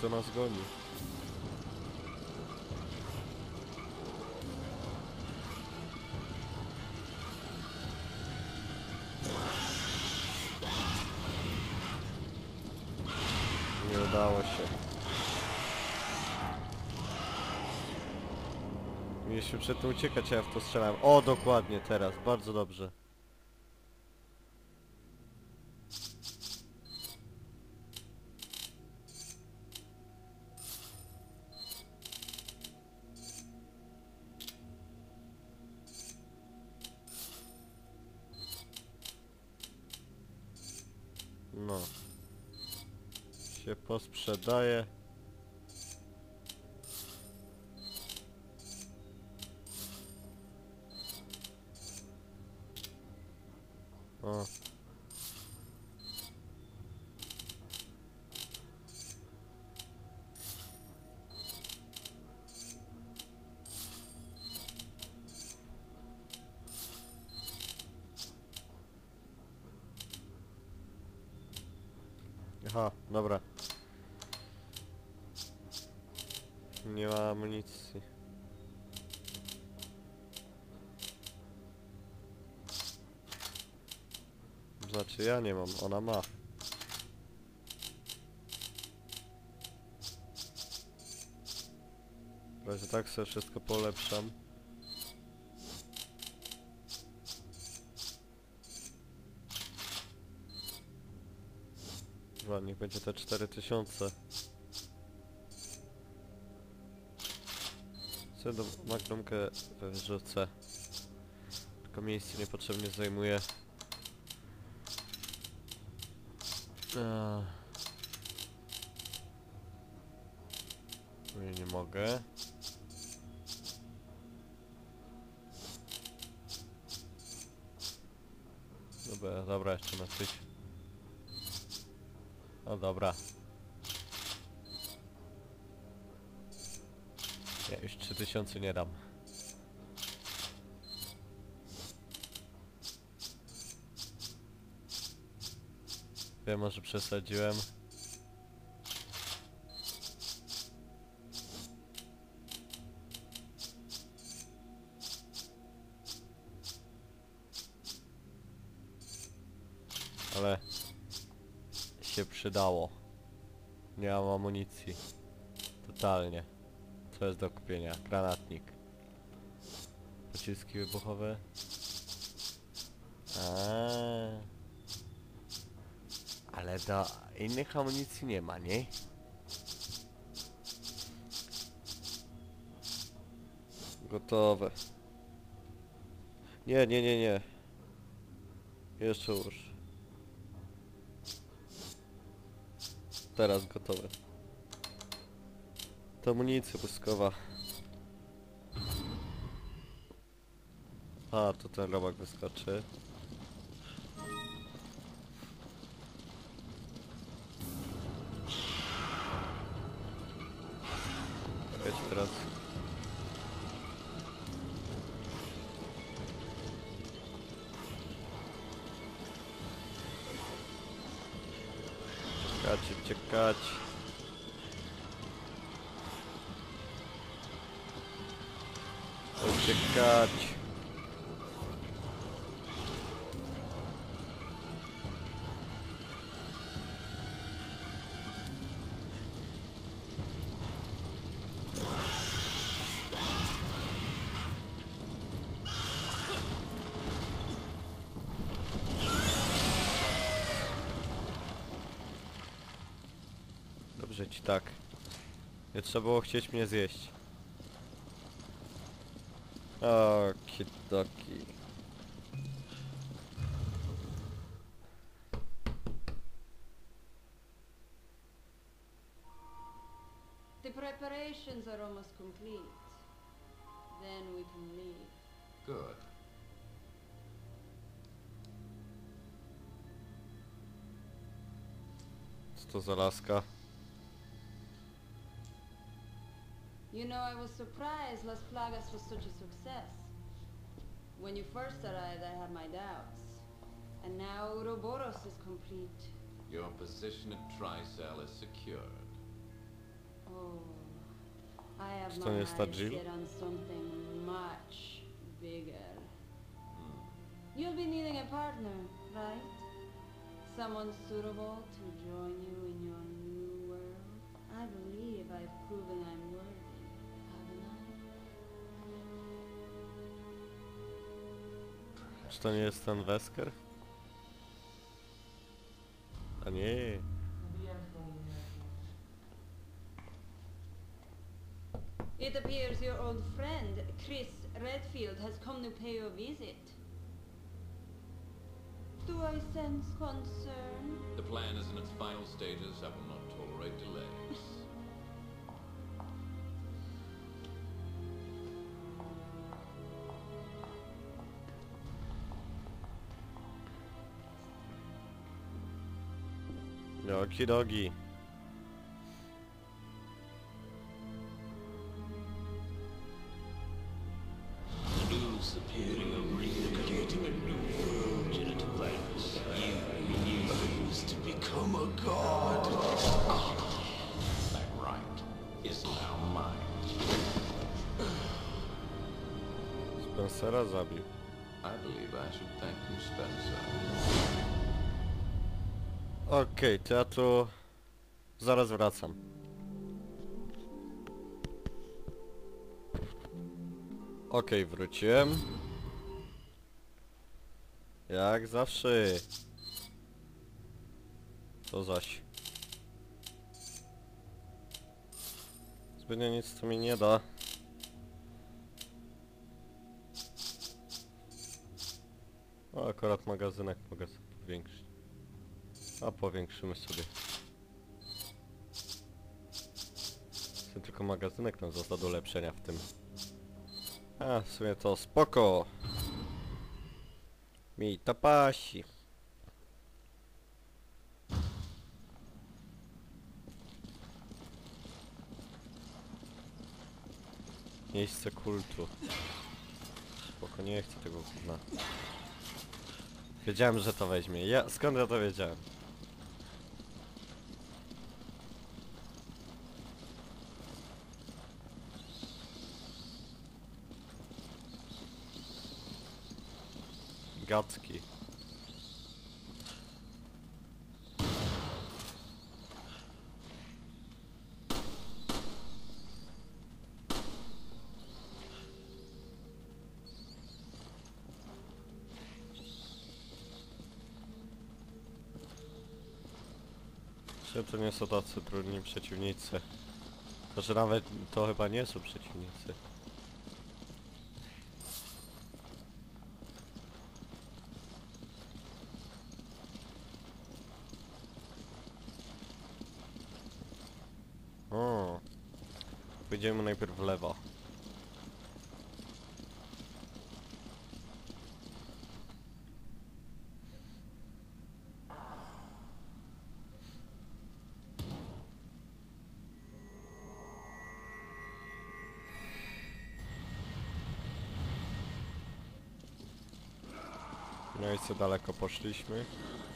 to nas goni. Nie udało się. Mieliśmy przed tym uciekać, a ja w to strzelałem. O, dokładnie teraz, bardzo dobrze. No. Się posprzedaje. O. Aha, dobra. Nie ma amunicji. Znaczy ja nie mam, ona ma. W razie tak sobie wszystko polepszam. Dobra, niech będzie te 4000. Sobie do magnumkę wyrzucę. Tylko miejsce niepotrzebnie zajmuje. Nie mogę. Dobra, dobra, jeszcze na coś. No dobra. Ja już 3000 nie dam. Wiem, może przesadziłem. Ale się przydało. Nie mam amunicji. Totalnie. Co jest do kupienia? Granatnik. Pociski wybuchowe. Ale do innych amunicji nie ma, nie? Gotowe. Nie, nie, nie, nie. Jeszcze już. Teraz gotowe. To amunicja błyskowa. A, to ten robak wyskoczy. Czekajcie teraz. Uciekać. Uciekać. Dobrze ci tak. Nie trzeba było chcieć mnie zjeść. Okidoki. The preparations are almost complete. Then we can leave. Good. Co to za laska? You know, I was surprised Las Plagas was such a success. When you first arrived, I had my doubts. And now Ouroboros is complete. Your position at Tricell is secured. Oh, I have Czy my to nie jest ta eyes Jill? set on something much bigger. You'll be needing a partner, right? Someone suitable to join you in your new world. I believe I've proven I'm worthy, haven't I? Czy to nie jest ten Wesker? A nie. It appears your old friend, Chris Redfield, has come to pay you a visit. Do I sense concern? The plan is in its final stages. I will not tolerate delays. Okidogi. News appearing of recreating a new world in advance. You used to become a god. That right is now mine. Spencera zabił. I believe I should thank you, Spencer. Okej, to ja tu zaraz wracam. Okej, wróciłem. Jak zawsze. To zaś. Zbytnio nic to mi nie da. O, akurat magazynek mogę sobie powiększyć. A powiększymy sobie. Chcę tylko magazynek nam został do ulepszenia w tym. A, w sumie to spoko. Mi to pasi. Miejsce kultu. Spoko, nie chcę tego gówna. Wiedziałem, że to weźmie. Skąd ja to wiedziałem? Gacki. Czy to nie są tacy trudni przeciwnicy? To, że nawet to chyba nie są przeciwnicy. O, pójdziemy najpierw w lewo. No i co daleko poszliśmy?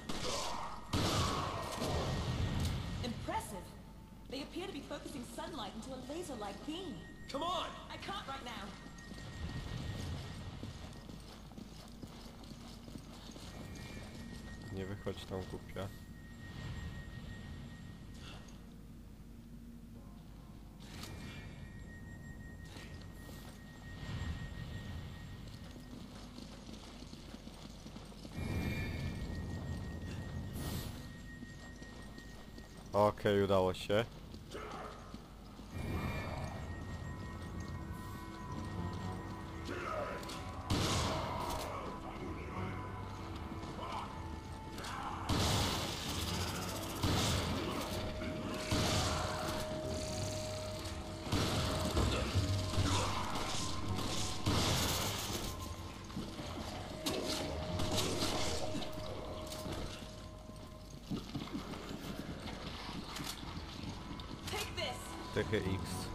Impressive. They appear to be focusing sunlight into a laser-like beam. Come on! I can't right now. Nie wychodź tam, głupia. Okej, udało się. Take this. THX.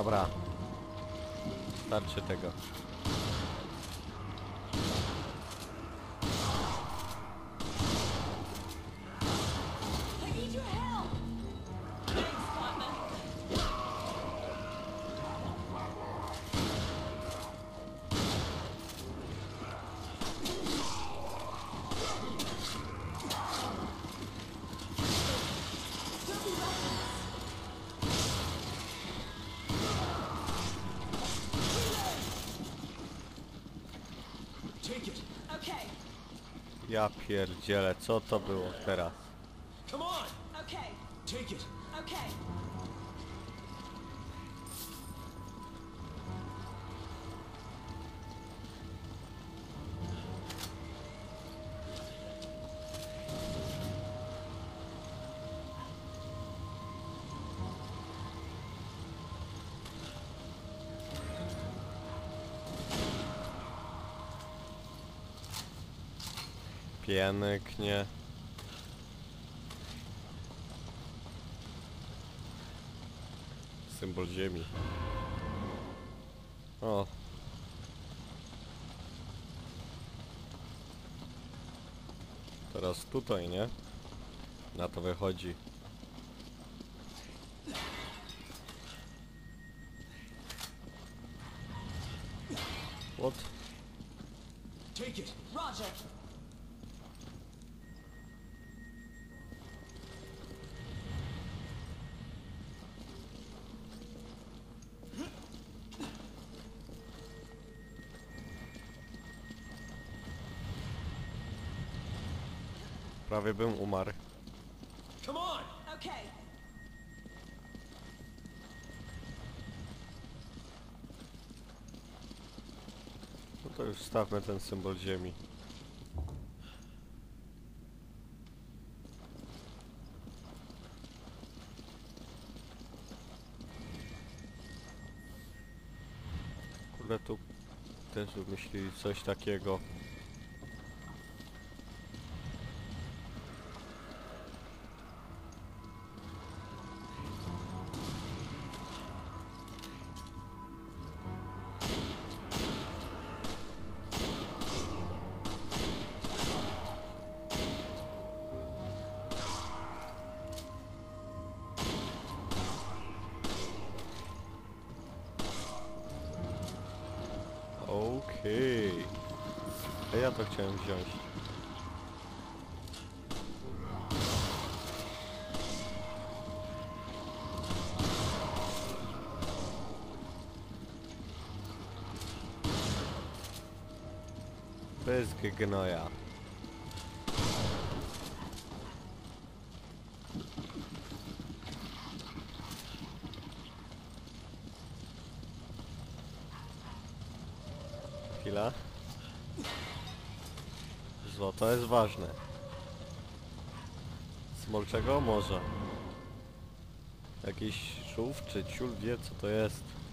Dobra. Starczy tego. I need your help! Thanks, partner. Take it. Okay, Ja pierdzielę, co to było teraz? Come on. okay, Take it. okay. Pięknie. Symbol ziemi. O. Teraz tutaj, nie? Na to wychodzi. What? Take it. Roger. Prawie bym umarł. Come on. Okay. No to już stawmy ten symbol ziemi. Kurde, tu też wymyślili coś takiego. Okej. A ja to chciałem wziąć. Bez gnoja. Chwila. Złoto jest ważne. Smolczego może. Jakiś żółw czy ciul wie co to jest.